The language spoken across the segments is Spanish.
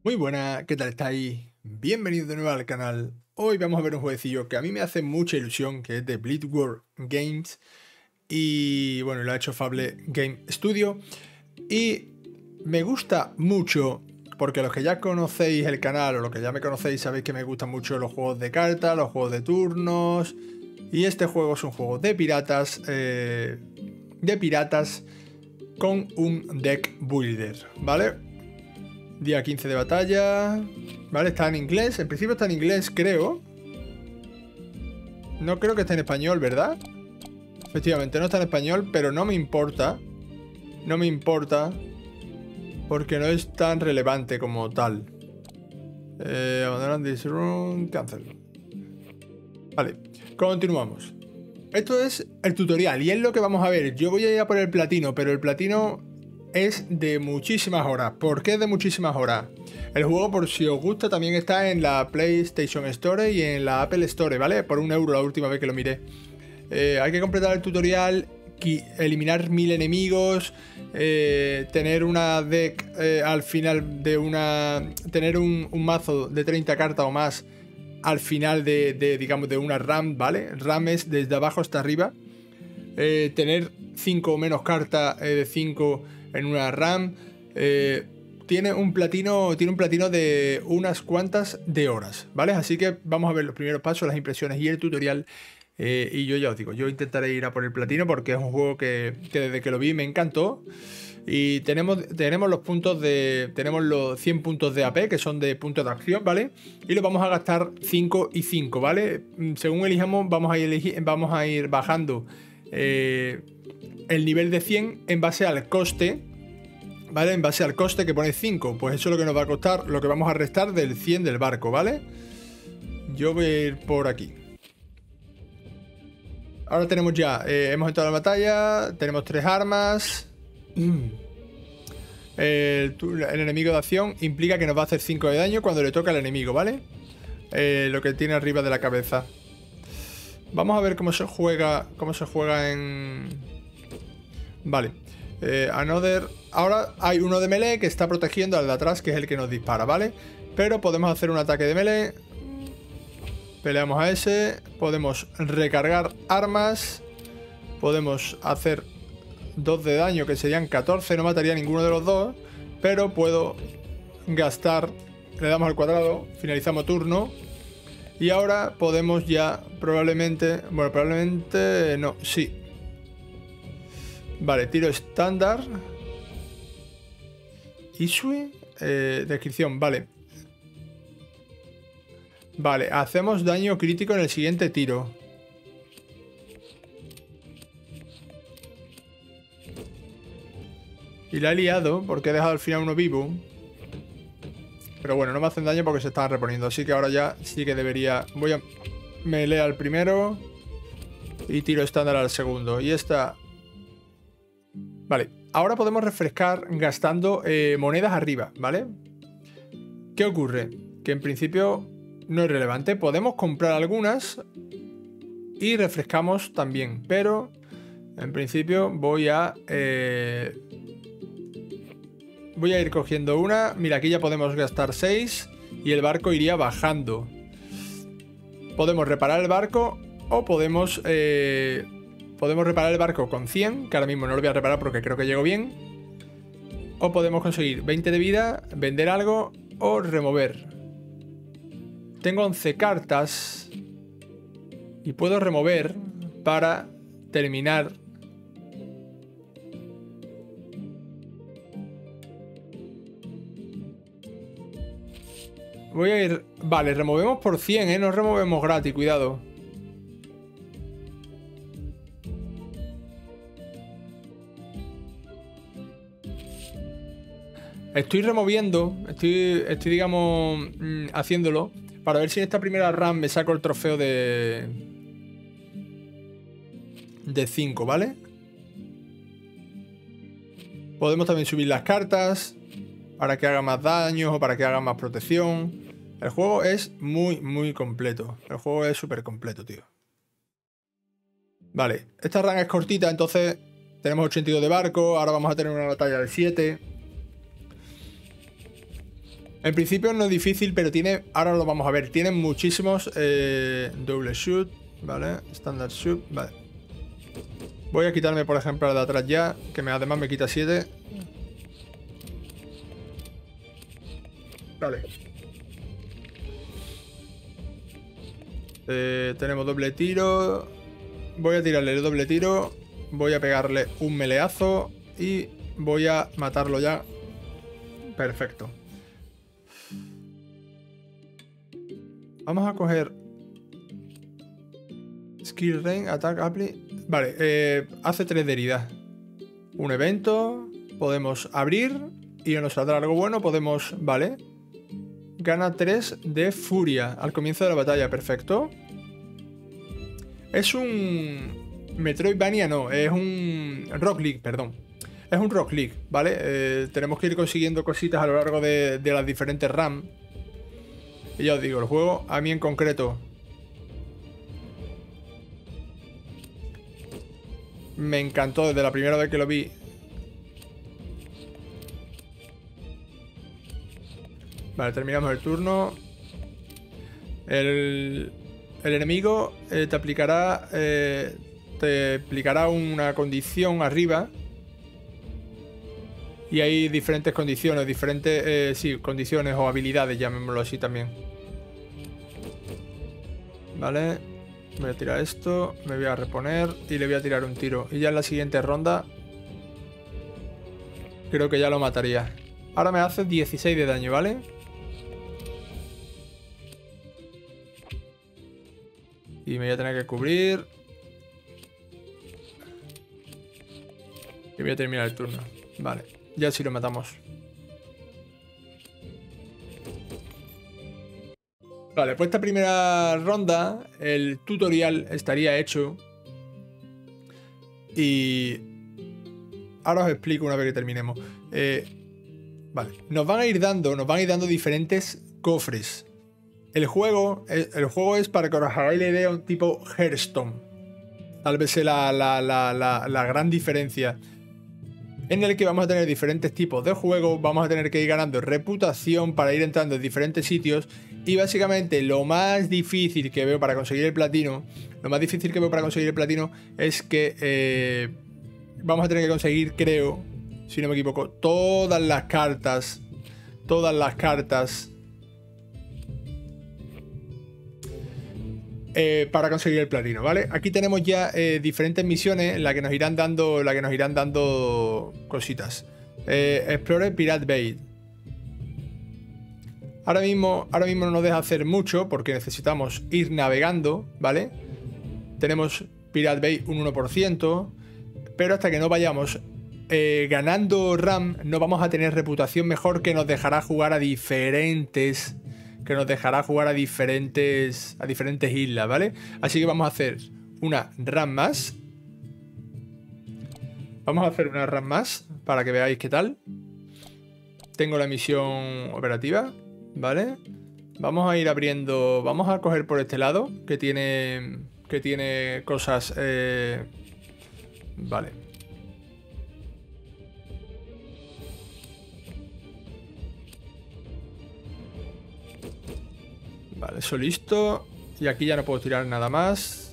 Muy buena, ¿qué tal estáis? Bienvenidos de nuevo al canal. Hoy vamos a ver un jueguecillo que a mí me hace mucha ilusión, que es de Blitzworld Games. Y bueno, lo ha hecho Fable Game Studio. Y me gusta mucho, porque los que ya conocéis el canal o los que ya me conocéis sabéis que me gustan mucho los juegos de cartas, los juegos de turnos. Y este juego es un juego de piratas, con un deck builder, ¿vale? Día 15 de batalla. Vale, está en inglés. En principio está en inglés, creo. No creo que esté en español, ¿verdad? Efectivamente, no está en español, pero no me importa. No me importa. Porque no es tan relevante como tal. Abandonar this room. Cancel. Vale, continuamos. Esto es el tutorial y es lo que vamos a ver. Yo voy a ir a por el platino, pero el platino es de muchísimas horas. ¿Por qué es de muchísimas horas? El juego, por si os gusta, también está en la PlayStation Store y en la Apple Store, ¿vale? Por €1 la última vez que lo miré. Hay que completar el tutorial, eliminar 1000 enemigos, tener una deck al final de una... Tener un mazo de 30 cartas o más al final digamos, de una RAM, ¿vale? RAM es desde abajo hasta arriba. Tener 5 o menos cartas de 5 en una RAM. Tiene un platino de unas cuantas de horas, ¿vale? Así que vamos a ver los primeros pasos, las impresiones y el tutorial. Y yo ya os digo, yo intentaré ir a por el platino porque es un juego que desde que lo vi me encantó. Y tenemos los puntos tenemos los 100 puntos de AP, que son de puntos de acción, ¿vale? Y los vamos a gastar 5 y 5, ¿vale? Según elijamos, vamos a ir bajando el nivel de 100 en base al coste, ¿vale? En base al coste que pone 5, pues eso es lo que nos va a costar, lo que vamos a restar del 100 del barco, ¿vale? Yo voy a ir por aquí. Ahora tenemos ya, hemos entrado a la batalla, tenemos 3 armas. El enemigo de acción implica que nos va a hacer 5 de daño cuando le toca al enemigo, ¿vale? Lo que tiene arriba de la cabeza. Vamos a ver cómo se juega en... Vale. Another. Ahora hay uno de melee que está protegiendo al de atrás, que es el que nos dispara, ¿vale? Pero podemos hacer un ataque de melee. Peleamos a ese. Podemos recargar armas. Podemos hacer 2 de daño, que serían 14. No mataría a ninguno de los dos. Pero puedo gastar. Le damos al cuadrado. Finalizamos turno. Y ahora podemos ya probablemente... Bueno, probablemente no, sí. Vale, tiro estándar. Issue. Descripción, vale. Vale, hacemos daño crítico en el siguiente tiro. Y la he liado porque he dejado al final uno vivo. Pero bueno, no me hacen daño porque se están reponiendo. Así que ahora ya sí que debería... Voy a melee al primero. Y tiro estándar al segundo. Y esta... Vale, ahora podemos refrescar gastando monedas arriba, ¿vale? ¿Qué ocurre? Que en principio no es relevante. Podemos comprar algunas y refrescamos también. Pero en principio voy a ir cogiendo una. Mira, aquí ya podemos gastar 6 y el barco iría bajando. Podemos reparar el barco o podemos reparar el barco con 100, que ahora mismo no lo voy a reparar porque creo que llego bien. O podemos conseguir 20 de vida, vender algo o remover. Tengo 11 cartas y puedo remover para terminar. Voy a ir... Vale, removemos por 100, no removemos gratis, cuidado. Estoy removiendo, estoy digamos, haciéndolo para ver si en esta primera run me saco el trofeo de 5, ¿vale? Podemos también subir las cartas para que haga más daños o para que haga más protección. El juego es muy, muy completo. El juego es súper completo, tío. Vale, esta run es cortita, entonces tenemos 82 de barco. Ahora vamos a tener una batalla de 7. En principio no es difícil, pero tiene... Ahora lo vamos a ver. Tiene muchísimos... double shoot, ¿vale? Standard shoot, vale. Voy a quitarme, por ejemplo, la de atrás ya, que además me quita 7. Vale. Tenemos doble tiro. Voy a tirarle el doble tiro. Voy a pegarle un meleazo. Y voy a matarlo ya. Perfecto. Vamos a coger Skill Range, Attack, Apply. Vale, hace 3 de herida. Un evento. Podemos abrir y nos saldrá algo bueno. Podemos, vale. Gana 3 de furia al comienzo de la batalla, perfecto. Es un Metroidvania, no, es un Rock League, perdón. Es un Rock League, ¿vale? Tenemos que ir consiguiendo cositas a lo largo de las diferentes RAM. Y ya os digo, el juego, a mí en concreto, me encantó desde la primera vez que lo vi. Vale, terminamos el turno. El enemigo te aplicará una condición arriba. Y hay diferentes condiciones, sí, condiciones o habilidades, llamémoslo así también. Vale, voy a tirar esto, me voy a reponer y le voy a tirar un tiro. Y ya en la siguiente ronda creo que ya lo mataría. Ahora me hace 16 de daño, ¿vale? Y me voy a tener que cubrir. Y voy a terminar el turno. Vale, ya sí lo matamos. Vale, pues esta primera ronda, el tutorial estaría hecho. Y ahora os explico una vez que terminemos. Vale, nos van a ir dando diferentes cofres. El juego es, para que os hagáis la idea, un tipo Hearthstone. Tal vez sea la gran diferencia. En el que vamos a tener diferentes tipos de juegos, vamos a tener que ir ganando reputación para ir entrando en diferentes sitios. Y básicamente lo más difícil que veo para conseguir el platino, es que vamos a tener que conseguir, creo, si no me equivoco, todas las cartas para conseguir el platino, ¿vale? Aquí tenemos ya diferentes misiones en las que nos irán dando cositas. Explore Pirate Bay. Ahora mismo no nos deja hacer mucho porque necesitamos ir navegando, ¿vale? Tenemos Pirate Bay un 1%, pero hasta que no vayamos ganando RAM no vamos a tener reputación mejor que nos dejará jugar a diferentes islas, ¿vale? Así que vamos a hacer una RAM más. Para que veáis qué tal. Tengo la misión operativa, ¿vale? Vamos a ir abriendo. Vamos a coger por este lado, que tiene cosas. Vale. Vale, eso listo. Y aquí ya no puedo tirar nada más.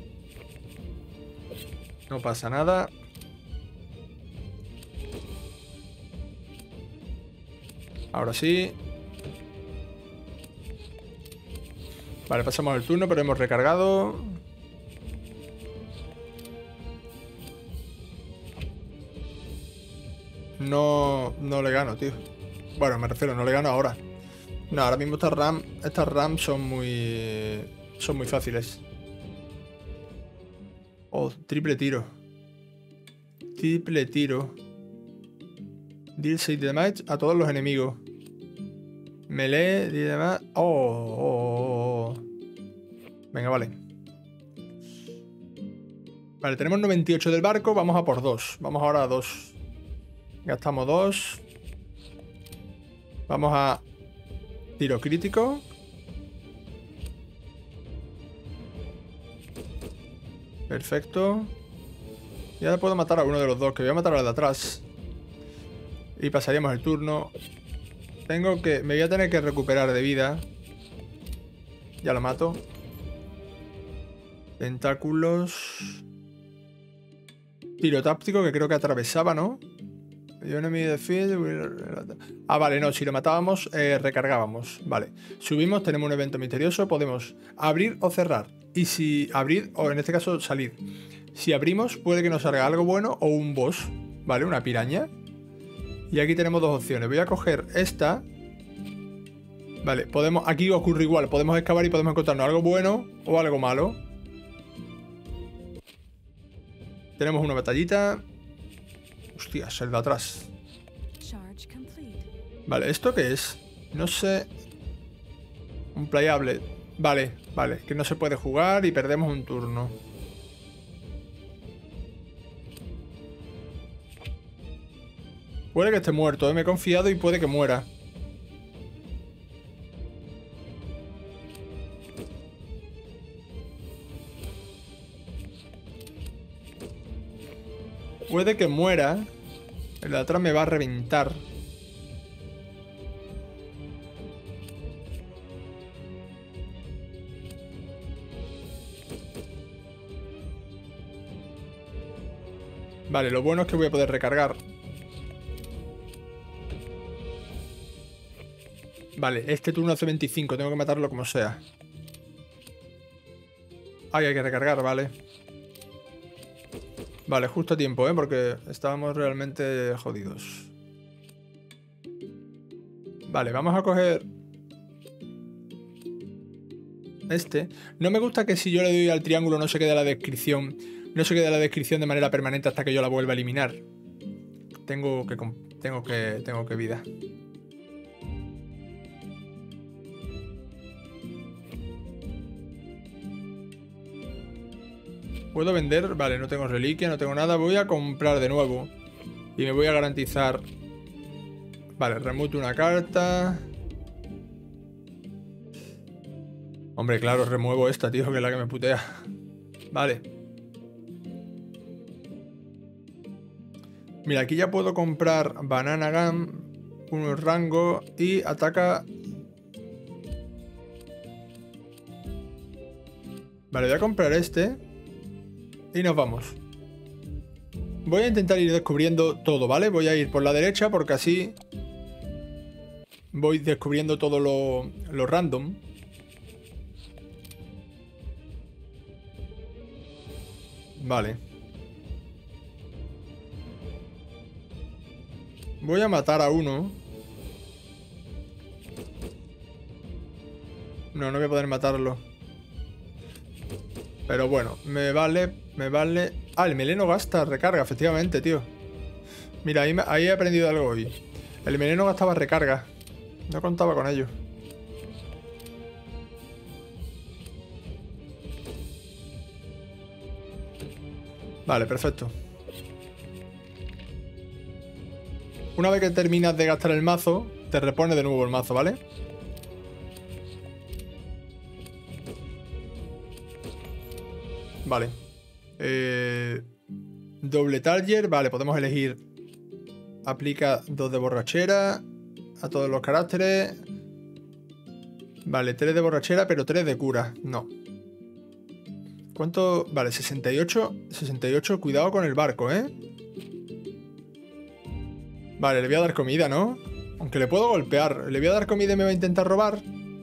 No pasa nada. Ahora sí. Vale, pasamos el turno, pero hemos recargado. No le gano, tío. Bueno, me refiero, no le gano ahora. No, ahora mismo estas RAM son muy fáciles. Oh, triple tiro. Deal 6 damage a todos los enemigos. Melee, 10 damage. Oh. Venga, vale. Vale, tenemos 98 del barco. Vamos a por 2. Vamos ahora a 2. Gastamos 2. Vamos a tiro crítico. Perfecto. Y ahora puedo matar a uno de los dos, que voy a matar al de atrás. Y pasaríamos el turno. Me voy a tener que recuperar de vida. Ya lo mato. Tentáculos. Tiro táctico que creo que atravesaba, ¿no? Ah, vale, no, si lo matábamos, recargábamos. Vale, subimos, tenemos un evento misterioso. Podemos abrir o cerrar. Y si abrir, o en este caso salir. Si abrimos, puede que nos salga algo bueno o un boss. Vale, una piraña. Y aquí tenemos dos opciones. Voy a coger esta. Vale, aquí ocurre igual. Podemos excavar y podemos encontrarnos algo bueno o algo malo. Tenemos una batallita. Hostias, el de atrás. Vale, ¿esto qué es? No sé. Un playable. Vale, que no se puede jugar y perdemos un turno. Puede que esté muerto, me he confiado y puede que muera. Puede que muera. El de atrás me va a reventar. Vale, lo bueno es que voy a poder recargar. Vale, este turno hace 25. Tengo que matarlo como sea. Ay, hay que recargar, vale. Vale, justo a tiempo, porque estábamos realmente jodidos. Vale, vamos a coger este. No me gusta que si yo le doy al triángulo no se quede la descripción. No se quede la descripción de manera permanente hasta que yo la vuelva a eliminar. Tengo que vida. ¿Puedo vender? Vale, no tengo reliquia, no tengo nada. Voy a comprar de nuevo. Y me voy a garantizar. Vale, remuto una carta. Hombre, claro, remuevo esta, tío, que es la que me putea. Vale. Mira, aquí ya puedo comprar Banana Gum, un rango y ataca. Vale, voy a comprar este. Y nos vamos. Voy a intentar ir descubriendo todo, ¿vale? Voy a ir por la derecha porque así voy descubriendo todo lo random. Vale. Voy a matar a uno. No voy a poder matarlo. Pero bueno, me vale. Ah, el meleno gasta recarga, efectivamente, tío. Mira, ahí he aprendido algo hoy. El meleno gastaba recarga. No contaba con ello. Vale, perfecto. Una vez que terminas de gastar el mazo, te repone de nuevo el mazo, ¿vale? Vale. Doble Target. Vale, podemos elegir. Aplica 2 de borrachera a todos los caracteres. Vale, 3 de borrachera, pero 3 de cura. No. ¿Cuánto? Vale, 68. 68. Cuidado con el barco, ¿eh? Vale, le voy a dar comida, ¿no? Aunque le puedo golpear. Le voy a dar comida y me va a intentar robar.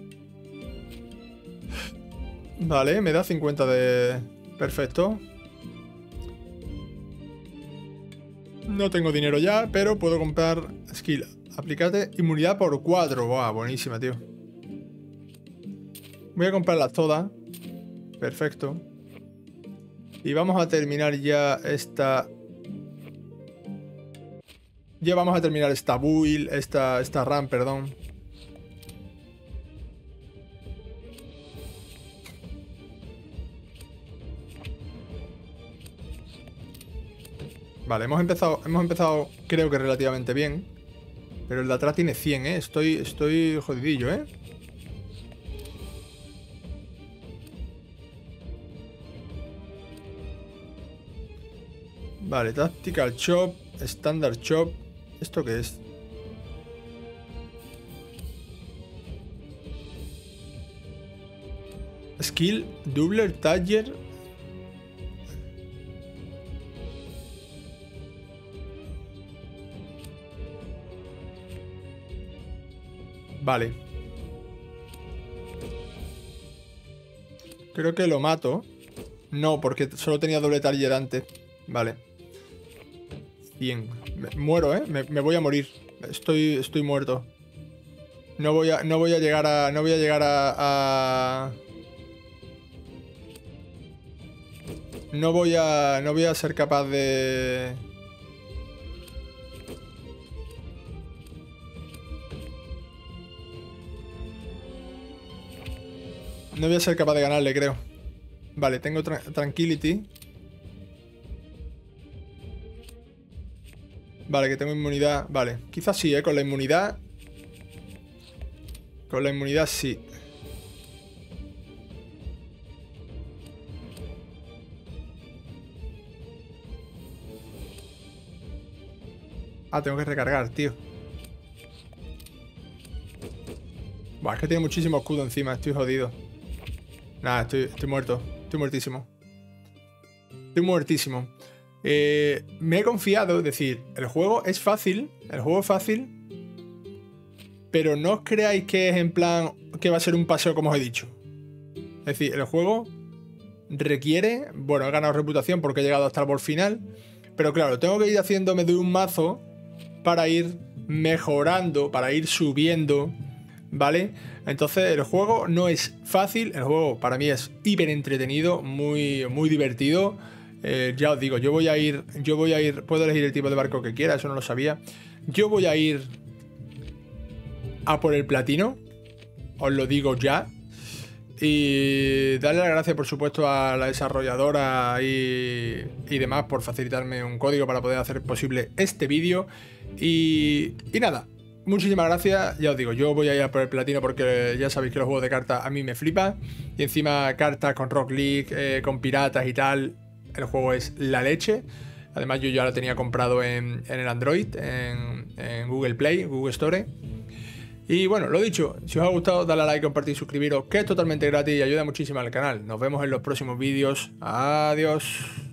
Vale, me da 50 de... Perfecto. No tengo dinero ya, pero puedo comprar skill. Aplícate inmunidad por 4. Buah, buenísima, tío. Voy a comprarlas todas. Perfecto. Y vamos a terminar ya esta... Ya vamos a terminar esta build, esta run, perdón. Vale, hemos empezado creo que relativamente bien. Pero el de atrás tiene 100, ¿eh? Estoy jodidillo, ¿eh? Vale, Tactical Chop, Standard Chop. ¿Esto qué es? Skill, Doubler, Taller. Vale. Creo que lo mato. No, porque solo tenía doble Taller antes. Vale. 100. Muero, ¿eh? Me voy a morir. Estoy muerto. No voy a llegar a... No voy a llegar a... No voy a ser capaz de... No voy a ser capaz de ganarle, creo. Vale, tengo Tranquility. Vale, que tengo inmunidad. Vale, quizás sí, con la inmunidad. Con la inmunidad sí. Ah, tengo que recargar, tío. Buah, es que tiene muchísimo escudo encima. Estoy jodido. Nada, estoy muerto. Estoy muertísimo. Estoy muertísimo. Me he confiado. Es decir, el juego es fácil. El juego es fácil. Pero no os creáis que es en plan que va a ser un paseo como os he dicho. Es decir, el juego requiere... Bueno, he ganado reputación porque he llegado hasta el boss final. Pero claro, tengo que ir haciéndome de un mazo para ir mejorando, para ir subiendo, ¿vale? Entonces el juego no es fácil. El juego para mí es hiper entretenido, muy divertido. Ya os digo, yo voy a ir... Puedo elegir el tipo de barco que quiera, eso no lo sabía. Yo voy a ir a por el platino, os lo digo ya. Y darle las gracias, por supuesto, a la desarrolladora y demás por facilitarme un código para poder hacer posible este vídeo. Y nada, muchísimas gracias. Ya os digo, yo voy a ir a por el platino porque ya sabéis que los juegos de cartas a mí me flipan. Y encima cartas con Rock League, con piratas y tal, el juego es la leche. Además yo ya lo tenía comprado en el Android, en Google Play, Google Store. Y bueno, lo dicho, si os ha gustado, dale a like, compartir, suscribiros, que es totalmente gratis y ayuda muchísimo al canal. Nos vemos en los próximos vídeos. Adiós.